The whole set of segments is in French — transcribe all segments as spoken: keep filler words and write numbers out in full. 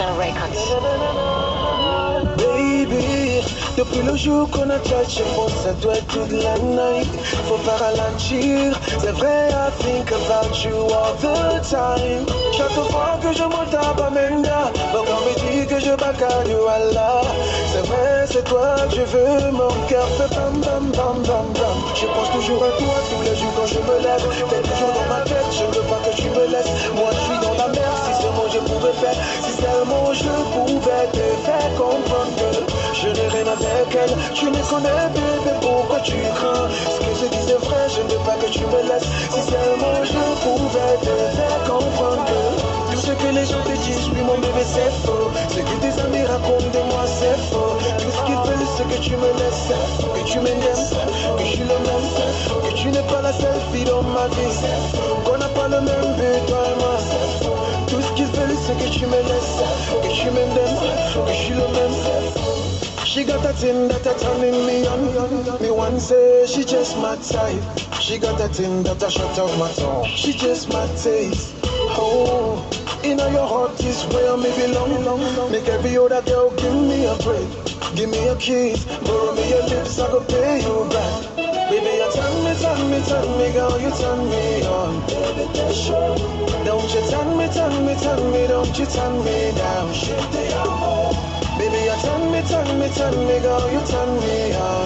International Records. Baby, depuis le jour qu'on a touché, bon, ça doit être toute la night. Faut pas ralentir, c'est vrai, I think about you all the time. Chaque fois que je monte à Bamenda, mon corps me dit que je bacane, voilà. C'est vrai, c'est toi que je veux, mon cœur fait bam bam bam bam bam. Je pense toujours à toi tous les jours quand je me lève. T'es toujours dans ma tête, je veux pas que tu me laisses. Moi je suis dans la mer, si seulement je pouvais faire, si seulement je pouvais te faire comprendre que je n'ai rien avec elle. Tu me connais bébé, pourquoi tu crains? Ce que je dis c'est vrai, je ne veux pas que tu me laisses. Si seulement je pouvais te faire comprendre que tout ce que les gens te disent, oui mon bébé c'est faux. Ce que tes amis racontent de moi c'est faux. Tout ce qu'ils veulent c'est que tu me laisses, que tu m'aimes, que je suis le même, que tu n'es pas la seule fille dans ma vie, qu'on n'a pas le même but toi et moi. Tout ce qu'ils veulent c'est que tu me laisses, que tu m'aimes, que je suis le même. She got that thing that I turning me on. Me one say she just my type. She got that thing that I shut off my tongue. She just my taste. Oh, in your heart is where me belong. Make every other girl give me a break. Give me a kiss, borrow me your lips, I go pay you back. Baby, you turn me, turn me, turn me, girl, you turn me on. Baby, that's sure. Don't you turn me, turn me, turn me, don't you turn me down. Baby, you turn me, turn me, turn me, girl, you turn me on.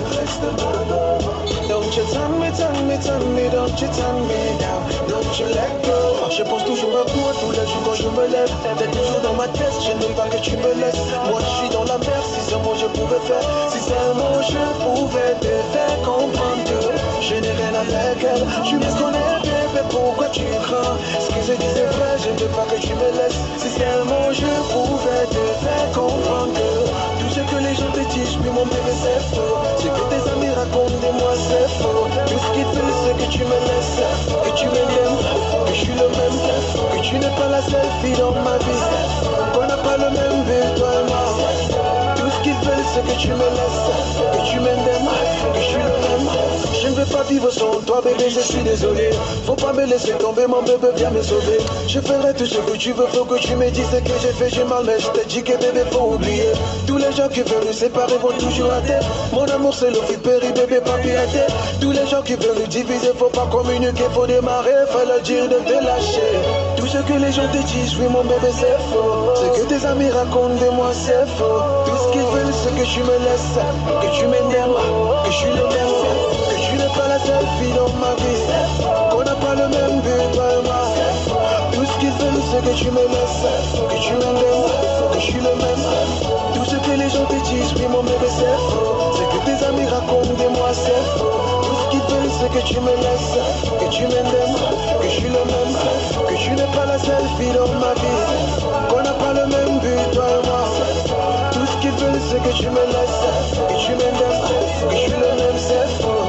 Don't you turn me, turn me, turn me, don't you turn me down. Don't you let go. Je pense toujours à toi tous les jours quand je me lève. T'es toujours dans ma tête, je ne veux pas que tu me laisses. Moi je suis dans la mer, si seulement je pouvais faire, si seulement je pouvais te faire comprendre que je n'ai rien avec elle. Tu me connais bébé, pourquoi tu crains? Ce que je dis c'est vrai, je ne veux pas que tu me laisses. Si seulement je pouvais te faire comprendre que tout ce que les gens te disent, oui mon bébé c'est faux. Ce que tes amis racontent de moi c'est faux. Tout ce qu'ils veulent c'est que tu me laisses, que tu m'aimes, que je suis le même, que tu n'es pas la seule fille dans ma vie, qu'on n'a pas le même but toi et moi. Tout ce qu'ils veulent c'est que tu me laisses, que tu m'aimes, que je suis le même. Je ne veux pas vivre sans toi bébé, je suis désolé. Faut pas me laisser tomber mon bébé, viens me sauver. Je ferai tout ce que tu veux, faut que tu me dises ce que j'ai fait, j'ai mal, mais je t'ai dit que bébé faut oublier. Tous les gens qui veulent nous séparer vont toujours à terre. Mon amour c'est le fit péri, bébé pas pirater. Tous les gens qui veulent nous diviser, faut pas communiquer, faut démarrer, faut leur dire de te lâcher. Tout ce que les gens te disent, oui mon bébé c'est faux. Ce que tes amis racontent de moi c'est faux. Tout ce qu'ils veulent c'est que tu me laisses, que tu m'aimes, que je suis le même, que tu n'es pas la seule fille dans ma vie, qu'on n'a pas le même but toi et moi. Tout ce qu'ils veulent c'est que tu me laisses, que tu m'aimes, que je suis le même. Tout ce que les gens te disent, oui mon bébé c'est faux. Ce que tes amis racontent de moi c'est faux. Tout ce qu'ils veulent c'est que tu me laisses, que tu m'aimes, que je suis le même, que tu n'es pas la seule fille dans ma vie, qu'on n'a pas le même but toi et moi. Tout ce qu'ils veulent c'est que tu me laisses, que tu m'aimes, que je suis le même c'est faux.